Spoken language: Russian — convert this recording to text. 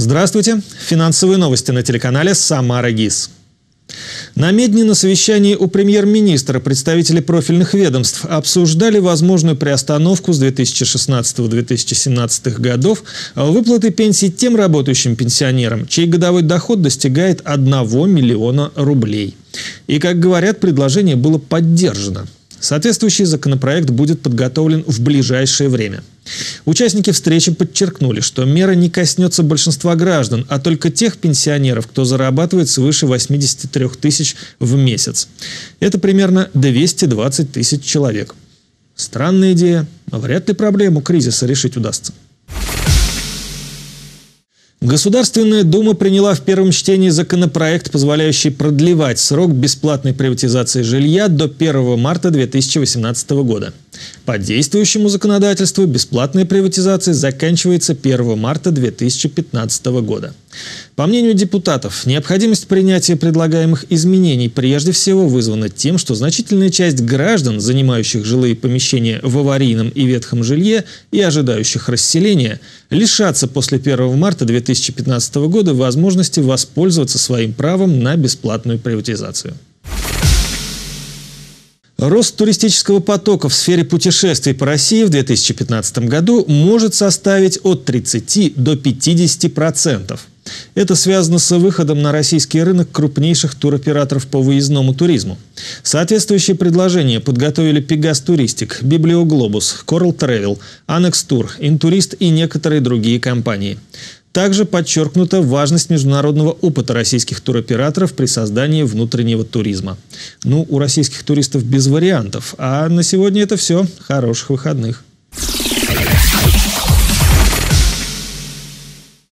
Здравствуйте! Финансовые новости на телеканале «Самара ГИС». На Медне на совещании у премьер-министра представители профильных ведомств обсуждали возможную приостановку с 2016-2017 годов выплаты пенсий тем работающим пенсионерам, чей годовой доход достигает 1 миллиона рублей. И, как говорят, предложение было поддержано. Соответствующий законопроект будет подготовлен в ближайшее время. Участники встречи подчеркнули, что мера не коснется большинства граждан, а только тех пенсионеров, кто зарабатывает свыше 83 тысяч в месяц. Это примерно 220 тысяч человек. Странная идея, но вряд ли проблему кризиса решить удастся. Государственная Дума приняла в первом чтении законопроект, позволяющий продлевать срок бесплатной приватизации жилья до 1 марта 2018 года. По действующему законодательству бесплатная приватизация заканчивается 1 марта 2015 года. По мнению депутатов, необходимость принятия предлагаемых изменений прежде всего вызвана тем, что значительная часть граждан, занимающих жилые помещения в аварийном и ветхом жилье и ожидающих расселения, лишатся после 1 марта 2015 года возможности воспользоваться своим правом на бесплатную приватизацию. Рост туристического потока в сфере путешествий по России в 2015 году может составить от 30 до 50%. Это связано с выходом на российский рынок крупнейших туроператоров по выездному туризму. Соответствующие предложения подготовили Пегас Туристик, Библиоглобус, Coral Travel, Annex Tour, Интурист и некоторые другие компании. Также подчеркнута важность международного опыта российских туроператоров при создании внутреннего туризма. У российских туристов без вариантов. А на сегодня это все. Хороших выходных.